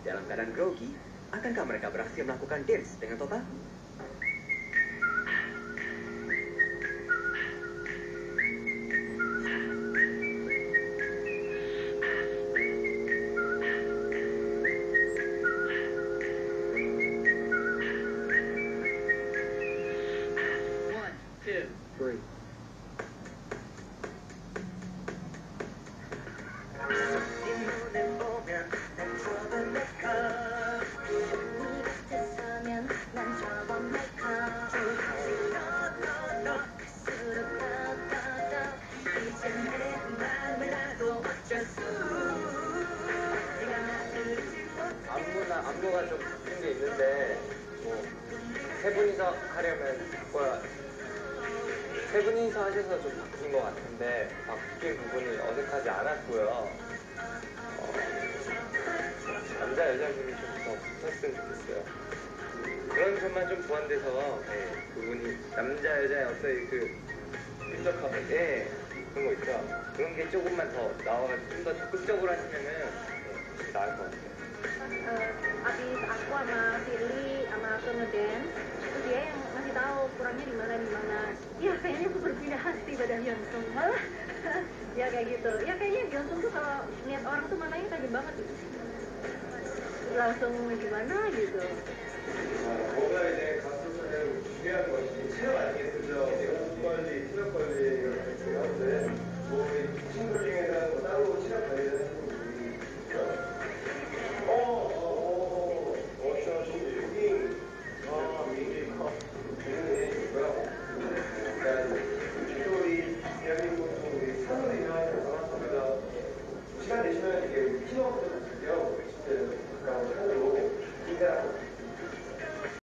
dalam keadaan grogi, akankah mereka berhasil melakukan dance dengan total? 안무가 좀 바뀐 게 있는데 뭐 세 분이서 하려면 바꿔야 세 분이서 하셔서 좀 바뀐 것 같은데 바뀐 부분이 어색하지 않았고요. 남자 여자분이 좀 더 붙었으면 좋겠어요. 그런 점만 좀 보완돼서 그분이 남자 여자의 어떤 그 끈적함, 그런 거 있죠. 그런 게 조금만 더 나와가지고 좀 더 적극적으로 하시면은 나을 것 같아요. Abis aku sama Firly sama aku ngedance, itu dia yang ngasih tahu kurangnya di mana. Ya kayaknya aku berpindah hati pada Hyunsung malah. Ya kayak gitu. Ya kayaknya Hyunsung tuh kalau lihat orang tuh mananya tajam banget gitu. Langsung gimana gitu. 뭔가 이제 가수들은 중요한 것이 체력 아니겠죠. 호흡 관리, 체력 관리가 중요한데 뭐 친구들 중에는 따로 체력 관리를 하시는 분이 있어요. 시간 내시면 이게 팀워크도 같은데요. 진짜 가까운 산으로 인사하고